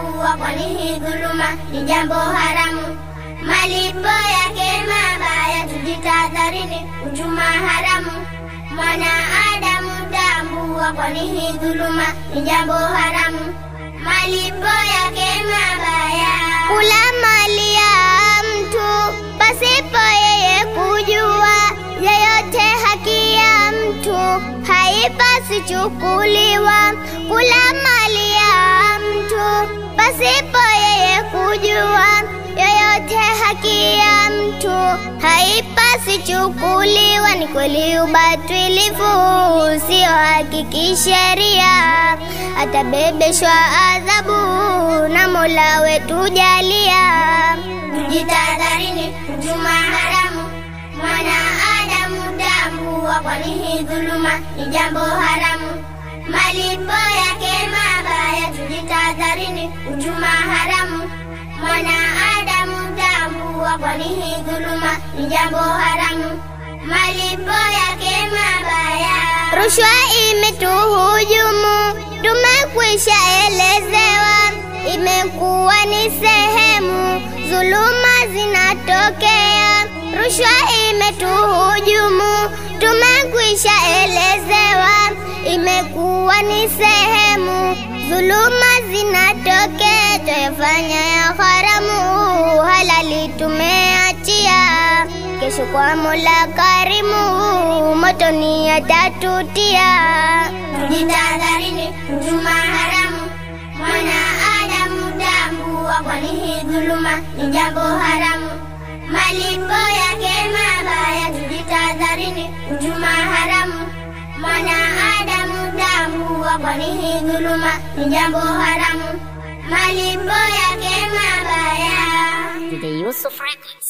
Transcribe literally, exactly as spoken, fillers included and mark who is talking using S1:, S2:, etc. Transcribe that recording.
S1: tambua, kwani hii dhuluma ni jambo haramu. Malipo yake mabaya, tujitahadharini hujuma haramu. Mwanadamu tambua, kwani hii dhuluma ni jambo haramu. Malipo yake mabaya,
S2: kula mali ya mtu pasipo yeye kujua, yeyote haki ya mtu haipasi chukuliwa. Kula mali ya mtu pasipo yeye kujua, yeyote haki ya mtu haipasi chukuliwa. Ni kweli ubatilifu sio haki kisheria, atabebeshwa adhabu na Mola wetu jalia.
S1: tujitahadharini hujuma haramu. Mwanadamu tambua, kwani hii dhuluma ni jambo haramu. Malipo yake mabaya, tujitahadharini hujuma haramu. Mwanadamu tambua, kwani hii dhuluma ni jambo haramu. Malipo yake mabaya,
S2: rushwa imetuhujumu, tumekwisha elezewa, imekuwa ni sehemu dhuluma zinatokea. Rushwa imetuhujumu, tumekwisha elezewa, imekuwa ni sehemu dhuluma zinatokea. Tuyafanya ya haramu, halali tumeachia, kesho kwa Mola karimu motoni atatutia.
S1: tujitahadharini hujuma haramu. Mwanadamu tambua, kwani hii dhuluma ni jambo haramu. Malipo yake mabaya, tujitahadharini hujuma haramu. Mwanadamu tambua, kwani hii dhuluma ni jambo haramu. Malipo yake mabaya.
S3: The Yusuf Records.